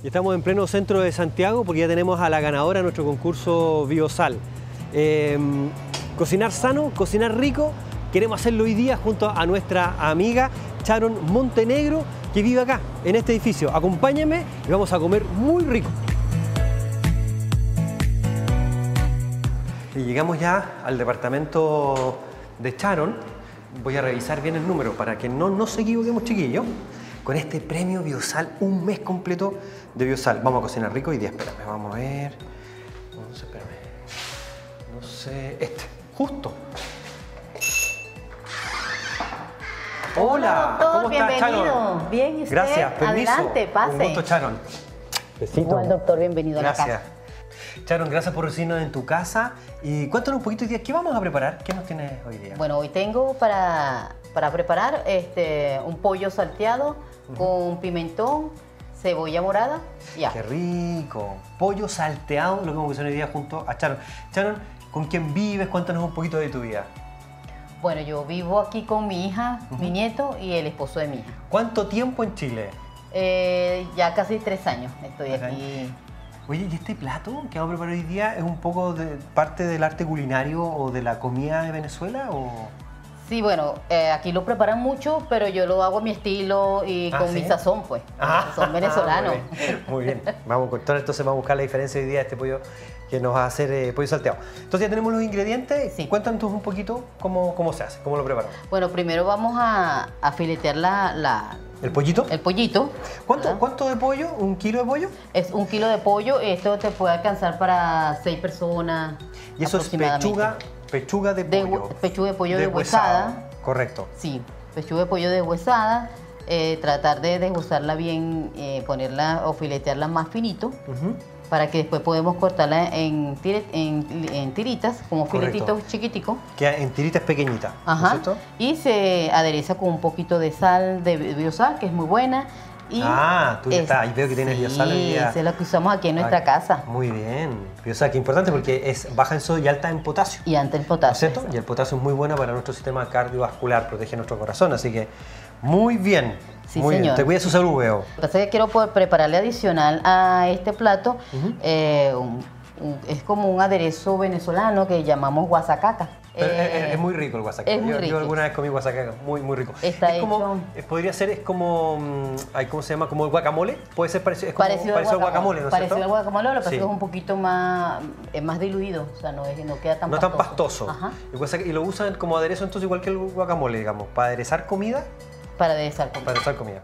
Y estamos en pleno centro de Santiago porque ya tenemos a la ganadora de nuestro concurso Biosal. Cocinar sano, cocinar rico, queremos hacerlo hoy día junto a nuestra amiga Sharon Montenegro, que vive acá, en este edificio. Acompáñenme y vamos a comer muy rico. Y llegamos ya al departamento de Sharon. Voy a revisar bien el número para que no nos equivoquemos, chiquillos. Con este premio Biosal, un mes completo de Biosal. Vamos a cocinar rico hoy día. Espérame, vamos a ver. No sé, espérame. No sé. Justo. Hola, doctor, ¿cómo estás, bienvenido. Sharon? Bien, ¿y usted? Gracias, permiso. Adelante, pase. Un gusto, Sharon. Besito. Igual, doctor, bienvenido a la Gracias. casa. Sharon, gracias por recibirnos en tu casa. Y cuéntanos un poquito hoy día, ¿qué vamos a preparar? ¿Qué nos tienes hoy día? Bueno, hoy tengo para preparar un pollo salteado con pimentón, cebolla morada. Ya. ¡Qué rico! Pollo salteado, lo que vamos a hacer hoy día junto a Sharon. Sharon, ¿con quién vives? Cuéntanos un poquito de tu vida. Bueno, yo vivo aquí con mi hija, mi nieto y el esposo de mi hija. ¿Cuánto tiempo en Chile? Ya casi 3 años estoy aquí. Oye, ¿y este plato que vamos a preparar hoy día es un poco de parte del arte culinario o de la comida de Venezuela? O... Sí, bueno, aquí lo preparan mucho, pero yo lo hago a mi estilo y con ¿sí? mi sazón, pues. Son venezolanos. Muy bien. Vamos entonces vamos a buscar la diferencia hoy día de este pollo que nos va a hacer pollo salteado. Entonces ya tenemos los ingredientes. Sí. Cuéntanos un poquito cómo se hace, cómo lo preparamos. Bueno, primero vamos a filetear ¿El pollito? el pollito. ¿Cuánto de pollo? ¿1 kilo de pollo? Es 1 kilo de pollo. Esto te puede alcanzar para 6 personas. Y eso es pechuga de pollo. Pechuga de pollo deshuesada. Correcto. Sí, pechuga de pollo deshuesada. Tratar de deshuesarla bien, ponerla o filetearla más finito. Para que después podemos cortarla en tiritas, como filetitos chiquiticos. Queda en tiritas pequeñitas, Ajá. ¿no es cierto? Y se adereza con un poquito de sal de biosal, que es muy buena. Y tú ya estás, y veo que tienes biosal hoy día. Sí, es lo que usamos aquí en nuestra casa. Muy bien. Biosal, que importante porque es baja en sodio y alta en potasio. Y alta en ¿No es potasio. cierto? Y el potasio es muy bueno para nuestro sistema cardiovascular, protege nuestro corazón, así que muy bien. Sí, muy señor. bien. Te cuida su salud, veo. Lo que pasa es que quiero prepararle adicional a este plato, es como un aderezo venezolano que llamamos guasacaca. Es muy rico el guasacaca. Es muy rico. Yo alguna vez comí guasacaca, muy rico. Está es como, podría ser, es como, ¿cómo se llama? Como el guacamole. Puede ser parecido, es como parecido al guacamole, ¿no es cierto? Parecido al guacamole, lo que pasa Sí. es que es un poquito más diluido, o sea, no queda tan no pastoso. tan pastoso. Ajá. Y lo usan como aderezo entonces igual que el guacamole, digamos, para aderezar comida. Para aderezar comida. Para aderezar comida.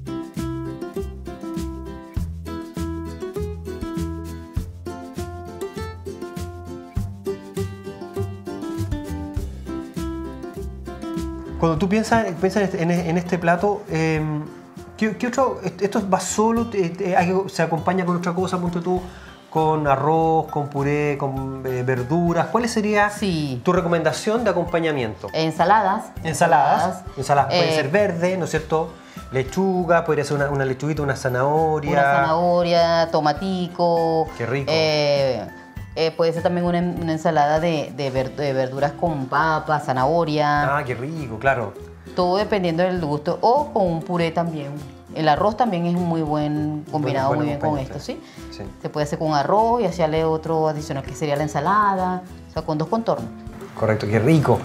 Cuando tú piensas en este plato, ¿qué otro? ¿Esto va solo? ¿Se acompaña con otra cosa? Punto tú, con arroz, con puré, con verduras. ¿Cuál sería tu recomendación de acompañamiento? Ensaladas. Ensaladas. Puede ser verde, ¿no es cierto? Lechuga, podría ser una lechuguita, una zanahoria. Una zanahoria, tomatico. Qué rico. Puede ser también una ensalada de verduras con papa, zanahoria. Qué rico, claro. Todo dependiendo del gusto. O con un puré también. El arroz también es muy buen, combinado muy bien con esto, ¿sí? Sí. Se puede hacer con arroz y hacerle otro adicional que sería la ensalada. O sea, con 2 contornos. Correcto, qué rico.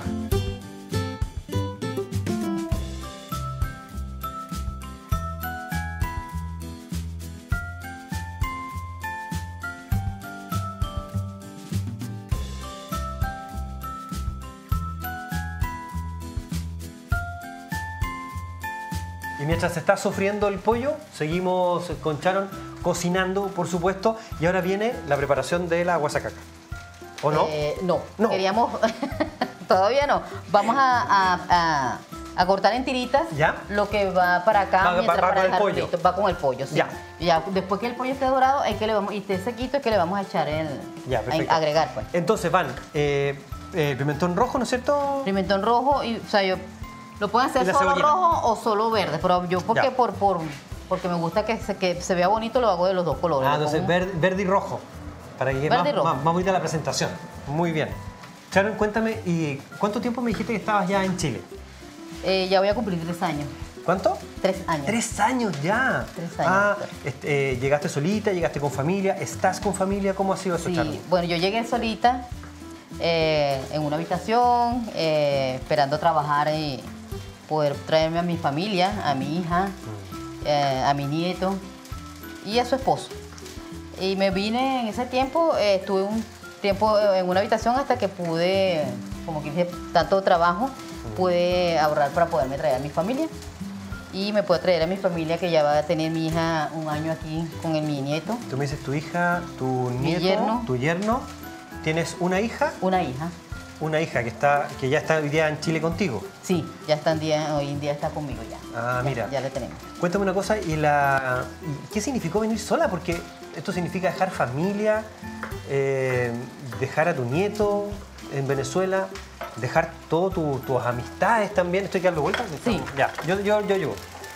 Y mientras se está sofriendo el pollo, seguimos con Sharon cocinando, por supuesto, y ahora viene la preparación de la guasacaca. ¿O no? No. Queríamos... Todavía no. Vamos a cortar en tiritas. ¿Ya? Lo que va para acá Va con el pollo. frito, va con el pollo, sí. Ya, después que el pollo esté dorado, y esté sequito, es que le vamos a echar perfecto. agregar, pues. Entonces van pimentón rojo, ¿no es cierto? Pimentón rojo, y, o sea, lo pueden hacer solo cebollina. rojo o solo verde, pero yo porque me gusta que se vea bonito, lo hago de los 2 colores. Entonces verde y rojo, para que quede más bonita la presentación. Muy bien. Sharon, cuéntame, ¿y cuánto tiempo me dijiste que estabas ya en Chile? Ya voy a cumplir 3 años. ¿Cuánto? 3 años. 3 años ya. 3 años. ¿Llegaste solita? ¿Llegaste con familia? ¿Estás con familia? ¿Cómo ha sido eso, Sharon? Sí, bueno, yo llegué solita en una habitación, esperando trabajar y poder traerme a mi familia, a mi hija, a mi nieto y a su esposo. Y me vine en ese tiempo, estuve un tiempo en una habitación hasta que pude, como que hice tanto trabajo, pude ahorrar para poderme traer a mi familia. Y me puedo traer a mi familia, que ya va a tener mi hija 1 año aquí con mi nieto. Tú me dices tu hija, tu nieto, yerno. tu yerno. ¿Tienes una hija? Una hija. Una hija que ya está hoy día en Chile contigo. Sí, ya está hoy en día está conmigo ya. Ah, mira. Ya le tenemos. Cuéntame una cosa, ¿y qué significó venir sola? Porque esto significa dejar familia, dejar a tu nieto en Venezuela, dejar todas tus amistades también. ¿Estoy dando vueltas? Sí. Ya, yo llego.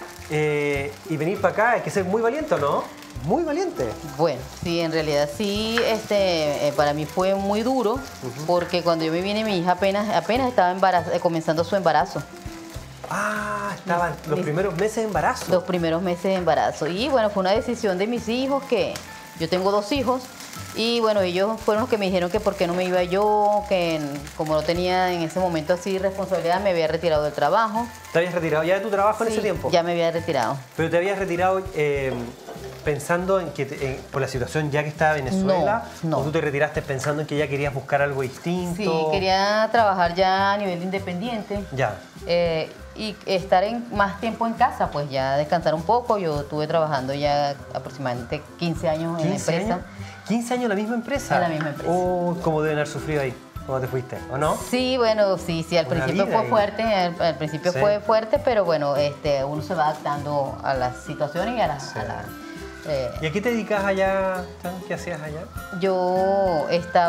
Y venir para acá, hay que ser muy valiente, ¿o no? Muy valiente. Bueno, sí, en realidad sí, para mí fue muy duro, porque cuando yo me vine, mi hija apenas estaba comenzando su embarazo. Ah, estaban los primeros meses de embarazo. Los primeros meses de embarazo. Y bueno, fue una decisión de mis hijos, que yo tengo 2 hijos, y bueno, ellos fueron los que me dijeron que por qué no me iba yo, que como no tenía en ese momento así responsabilidad, me había retirado del trabajo. ¿Te habías retirado ya de tu trabajo en ese tiempo? Ya me había retirado. ¿Pero te habías retirado pensando en que por la situación ya que estaba Venezuela? No. ¿O tú te retiraste pensando en que ya querías buscar algo distinto? Sí, quería trabajar ya a nivel independiente. Ya. Y estar más tiempo en casa, pues ya descansar un poco. Yo estuve trabajando ya aproximadamente 15 años en la empresa. ¿Años? ¿15 años en la misma empresa? En la misma empresa. Oh, ¿cómo deben haber sufrido ahí cuando te fuiste, o no? Sí, bueno, sí, al Una principio vida fue ahí. fuerte, al principio Sí. fue fuerte, pero bueno, uno se va adaptando a las situaciones y a Sí. la... ¿Y a qué te dedicas allá, Tan? ¿Qué hacías allá? Yo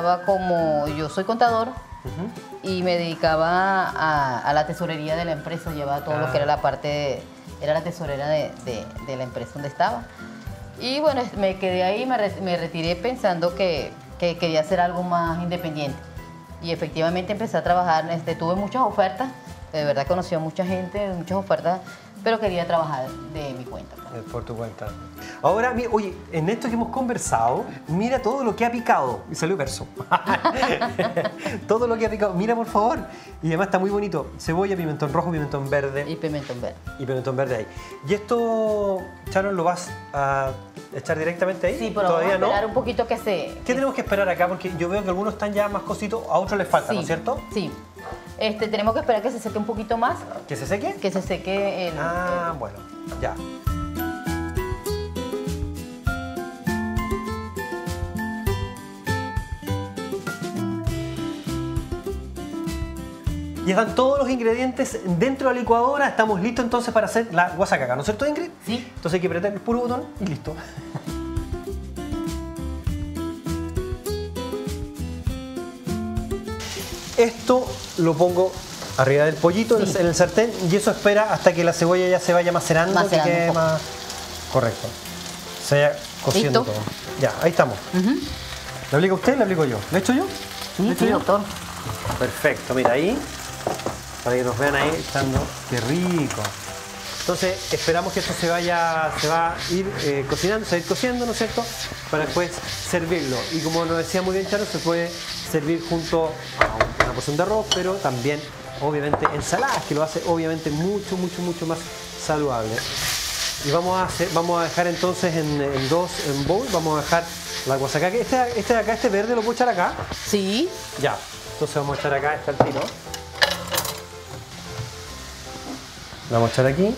yo soy contador y me dedicaba a la tesorería de la empresa, llevaba todo lo que era era la tesorera de la empresa donde estaba. Y bueno, me quedé ahí, me retiré pensando que quería hacer algo más independiente. Y efectivamente empecé a trabajar, tuve muchas ofertas, de verdad conocí a mucha gente, muchas ofertas, pero quería trabajar de mi cuenta. Por tu cuenta. Ahora, oye, en esto que hemos conversado, mira todo lo que ha picado. Y salió verso. Todo lo que ha picado. Mira, por favor. Y además está muy bonito. Cebolla, pimentón rojo, pimentón verde. Y pimentón verde. Y pimentón verde ahí. ¿Y esto, Sharon, lo vas a echar directamente ahí? Sí, pero ¿Todavía vamos a esperar no? un poquito que se... ¿Qué tenemos que esperar acá? Porque yo veo que algunos están ya más cositos, a otros les falta, ¿no es cierto? Sí. Tenemos que esperar que se seque un poquito más, ¿Que se seque? que se seque Bueno, ya. Y están todos los ingredientes dentro de la licuadora. Estamos listos entonces para hacer la guasacaca, ¿no es cierto, Ingrid? Sí. Entonces hay que apretar el puro botón y listo. Esto lo pongo arriba del pollito Sí. en el sartén y eso espera hasta que la cebolla ya se vaya macerando, que Macerando quede un poco. más... Correcto. Se vaya cociendo ¿Listo? todo. Ya, ahí estamos. ¿Le aplica usted? ¿Le aplico yo? ¿Le echo yo? ¿Le Sí, echo sí, yo? doctor. Perfecto, mira ahí, para que nos vean ahí echando, qué rico. Entonces esperamos que esto se va a ir cocinando, se va a ir cociendo, ¿no es cierto? Para después servirlo. Y como nos decía muy bien Charo, se puede servir junto a una porción de arroz, pero también, obviamente, ensaladas, que lo hace obviamente mucho más saludable. Y vamos a dejar entonces en bowl, vamos a dejar la guasacaca. Este de acá, este verde, ¿lo puedo echar acá? Sí. Ya, entonces vamos a echar acá, está el tiro. Lo vamos a echar aquí.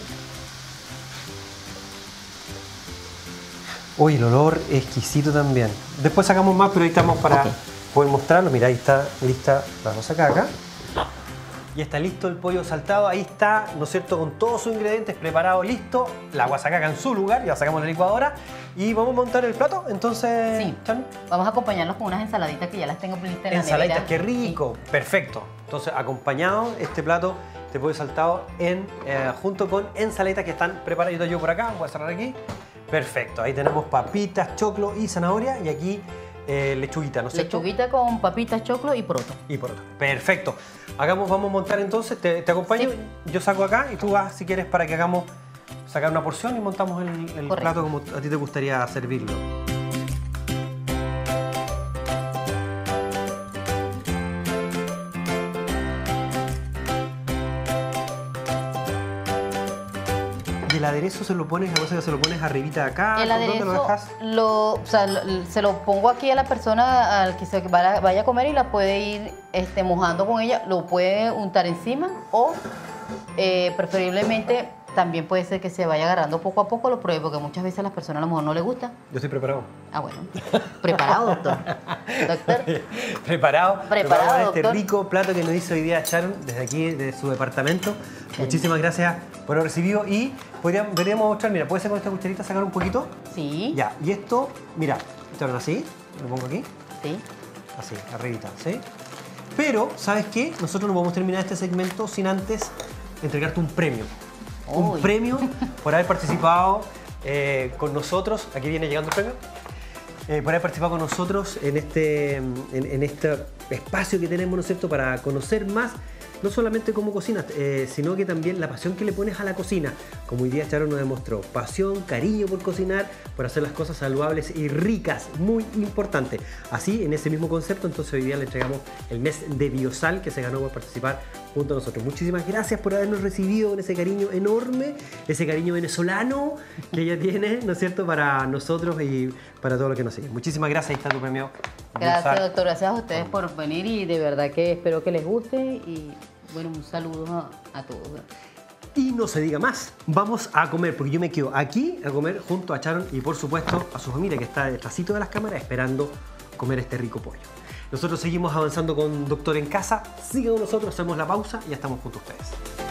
Uy, el olor es exquisito también. Después sacamos más, pero ahí estamos para poder mostrarlo. Mira, ahí está lista la guasacaca. Ya está listo el pollo saltado, ahí está, ¿no es cierto?, con todos sus ingredientes preparados, listo. La guasacaca en su lugar, ya la sacamos de la licuadora. Y vamos a montar el plato, entonces... Sí. Chan. Vamos a acompañarlos con unas ensaladitas que ya las tengo listas en la Ensaladitas, nevera. qué rico, perfecto. Entonces, acompañado este plato, este pollo saltado junto con ensaladitas que están preparadas. Yo por acá, voy a cerrar aquí. Perfecto, ahí tenemos papitas, choclo y zanahoria. Y aquí lechuguita, ¿no es cierto? Lechuguita con papitas, choclo y poroto. Y poroto. Perfecto. Vamos a montar entonces, te acompaño. Sí. Yo saco acá y tú vas, si quieres, para que hagamos sacar una porción y montamos el plato como a ti te gustaría servirlo. Y el aderezo se lo pones, se lo pones arribita de acá. El aderezo ¿dónde lo dejas? se lo pongo aquí a la persona al que se vaya a comer y la puede ir mojando con ella. Lo puede untar encima o preferiblemente también puede ser que se vaya agarrando poco a poco, lo pruebe, porque muchas veces a las personas a lo mejor no les gusta. Yo estoy preparado. Ah, bueno. Preparado, doctor. Doctor. Preparado con Doctor. este rico plato que nos hizo hoy día Sharon desde aquí, de su departamento. Sí. Muchísimas gracias por haber recibido y deberíamos mostrar, mira, puede ser con esta cucharita sacar un poquito. Sí. Ya, y esto, mira, Sharon, así, lo pongo aquí. Sí. Así, arribita, ¿sí? Pero, ¿sabes qué? Nosotros no podemos terminar este segmento sin antes entregarte un premio. Un premio por haber participado con nosotros. Aquí viene llegando el premio. Por haber participado con nosotros en este espacio que tenemos, ¿no es cierto?, para conocer más, no solamente cómo cocinas, sino que también la pasión que le pones a la cocina. Como hoy día Sharon nos demostró, pasión, cariño por cocinar, por hacer las cosas saludables y ricas, muy importante. Así, en ese mismo concepto, entonces hoy día le entregamos el mes de Biosal que se ganó por participar junto a nosotros. Muchísimas gracias por habernos recibido con ese cariño enorme, ese cariño venezolano que ella tiene, ¿no es cierto?, para nosotros y para todo lo que nos sigue. Muchísimas gracias, ahí está tu premio. Gracias, doctor, gracias a ustedes por venir y de verdad que espero que les guste y bueno, un saludo a todos. Y no se diga más, vamos a comer, porque yo me quedo aquí a comer junto a Sharon y por supuesto a su familia que está detrásito de las cámaras esperando comer este rico pollo. Nosotros seguimos avanzando con Doctor en Casa, sigan con nosotros, hacemos la pausa y ya estamos junto a ustedes.